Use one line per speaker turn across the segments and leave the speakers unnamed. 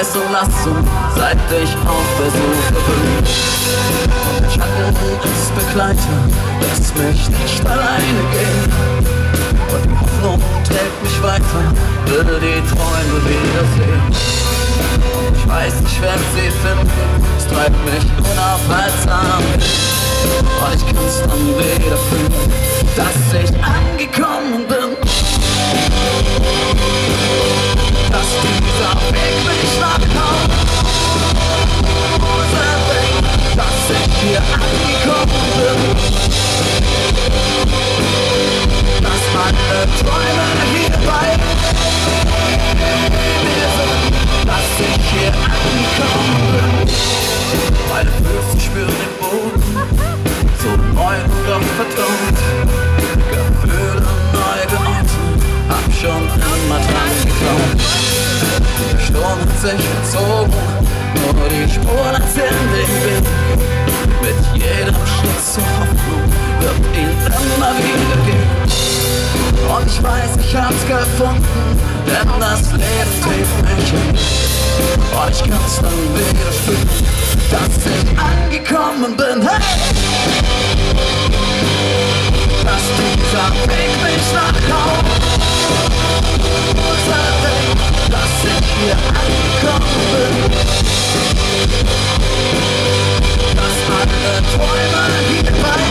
Zulassung, seit ich auf Besuch bin. Und Schatten ist Begleiter, lässt mich nicht alleine gehen. Und die Hoffnung trägt mich weiter, will die Träume wiedersehen. Und ich weiß, ich werde sie finden, es treibt mich unaufhaltsam. Und ich kann's dann wieder fühlen, dass ich angekommen bin. Dass dieser Weg mich nach Hause bringt, dass ich hier angekommen bin. Dass meine Träume hier bei mir sind, dass ich hier angekommen bin. Meine Füße spüren den Boden, so neu und doch vertraut. Gefühle neu geordnet, hab schon immer dran geglaubt. Der Sturm hat sich gezogen, nur die Spuren erzählen den Weg. Mit jedem Schritt zur Hoffnung wird ihn immer wieder gehen. Und ich weiß, ich hab's gefunden, denn das Leben trägt mich hin. Und ich kann's dann wieder spüren, dass ich angekommen bin. Hey! Dass dieser Weg mich nach Hause bringt, dass ich hier angekommen bin. Dass alle Träume hier bei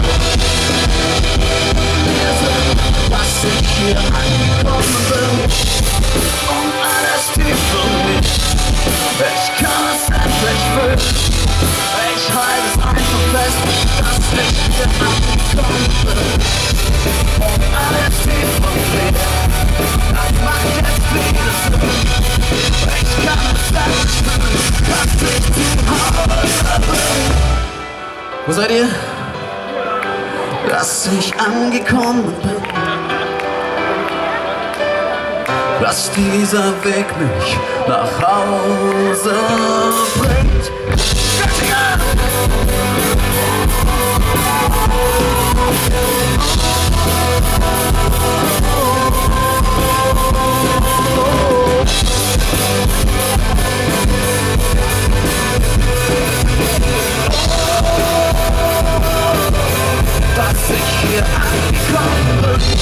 mir sind, dass ich hier angekommen bin. Und alles tief für mich, ich kann es endlich fühlen. Ich halte es einfach fest, dass ich hier angekommen bin. Und alles tief von mir, das macht jetzt wieder Sinn. Ich kann es endlich fühlen, dass ich zu Hause bin. Wo seid ihr? Dass ich angekommen bin. Dass dieser Weg mich nach Hause bringt. Dass ich hier angekommen bin.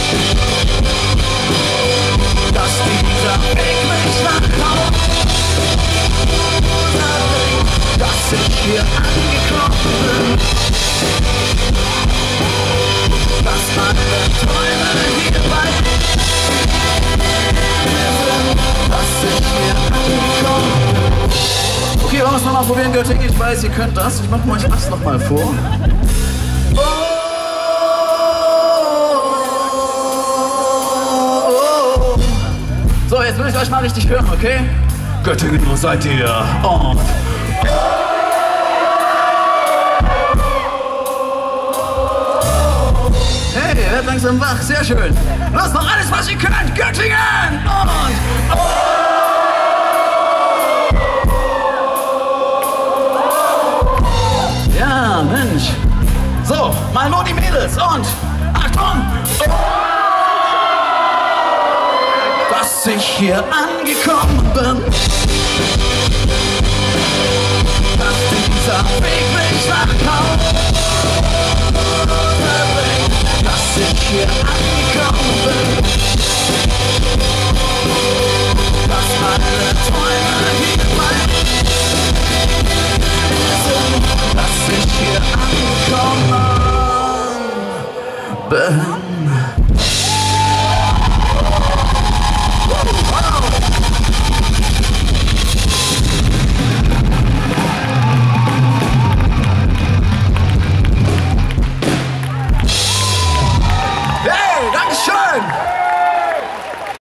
Dass dieser Weg mich nach Hause bringt. Dass ich hier angekommen bin. Dass meine Träume hier bei mir sind. Dass ich hier angekommen bin. Okay, wollen wir es nochmal probieren, Göttingen? Ich weiß, ihr könnt das. Ich mach euch das nochmal vor. So, jetzt will ich euch mal richtig hören, okay? Göttingen, wo seid ihr? Und hey, ihr werdet langsam wach, sehr schön. Lasst noch alles, was ihr könnt, Göttingen! Und ja, Mensch. So, mal nur die Mädels und Achtung! Dass ich hier angekommen bin. Dass dieser Weg mich nach Hause bringt. Dass ich hier angekommen bin. Dass alle Träume hier bei mir sind. Dass ich hier angekommen bin.